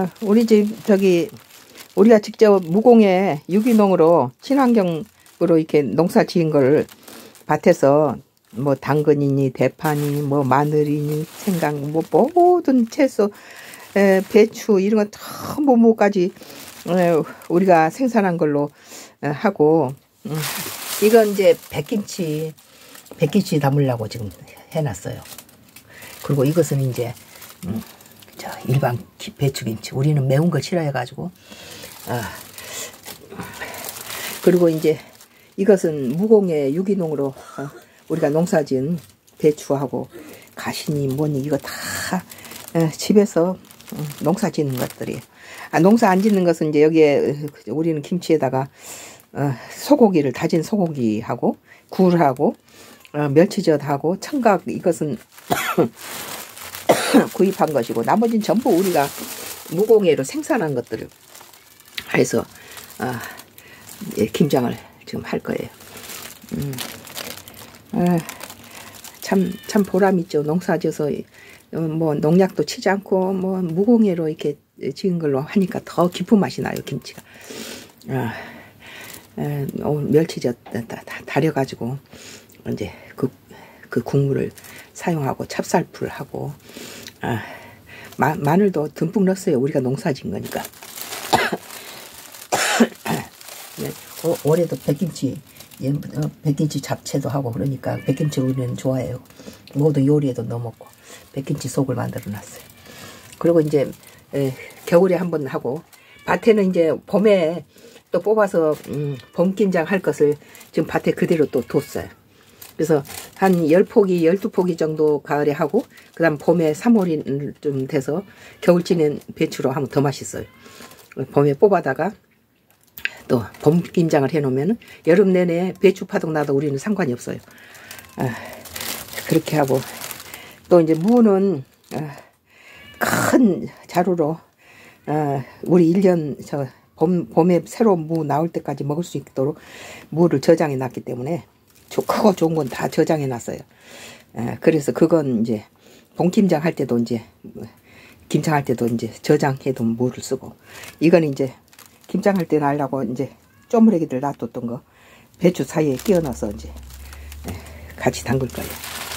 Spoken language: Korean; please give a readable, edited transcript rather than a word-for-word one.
우리 집 우리가 직접 무공해 유기농으로 친환경으로 이렇게 농사 지은 걸 밭에서 뭐 당근이니 대파니 뭐 마늘이니 생강 뭐 모든 채소 배추 이런 거 전부 뭐까지 우리가 생산한 걸로 하고 이건 이제 백김치 담으려고 지금 해놨어요. 그리고 이것은 이제 저 일반 배추김치. 우리는 매운 거 싫어해가지고. 그리고 이제 이것은 무공해 유기농으로 우리가 농사지은 배추하고 가시니 뭐니 이거 다 집에서 농사지는 것들이에요. 농사 안 짓는 것은 이제 여기에 우리는 김치에다가 소고기를 다진 소고기하고 굴하고 멸치젓하고 청각 이것은 구입한 것이고 나머지는 전부 우리가 무공해로 생산한 것들을 해서 김장을 지금 할 거예요. 참 보람있죠. 농사져서 뭐 농약도 치지 않고 뭐 무공해로 이렇게 지은 걸로 하니까 더 깊은 맛이 나요. 김치가. 멸치젓 다 다려가지고 이제 그 국물을 사용하고 찹쌀풀하고 마늘도 듬뿍 넣었어요. 우리가 농사진 거니까. 올해도 백김치 잡채도 하고 그러니까 백김치 우리는 좋아해요. 모두 요리에도 넣어 먹고 백김치 속을 만들어 놨어요. 그리고 이제 겨울에 한번 하고 밭에는 이제 봄에 또 뽑아서 봄김장 할 것을 지금 밭에 그대로 또 뒀어요. 그래서 한 10포기, 12포기 정도 가을에 하고 그 다음 봄에 3월이 좀 돼서 겨울 지낸 배추로 하면 더 맛있어요. 봄에 뽑아다가 또 봄김장을 해놓으면 여름 내내 배추 파동 나도 우리는 상관이 없어요. 그렇게 하고 또 이제 무는 큰 자루로 우리 1년 봄에 새로운 무 나올 때까지 먹을 수 있도록 무를 저장해 놨기 때문에 크고 좋은 건 다 저장해 놨어요. 그래서 그건 이제 봄김장 할 때도 이제 김장할 때도 이제 저장해둔 무를 쓰고 이건 이제 김장할 때 하려고 이제 쪼무레기들 놔뒀던 거 배추 사이에 끼워 넣어서 이제 같이 담글 거예요.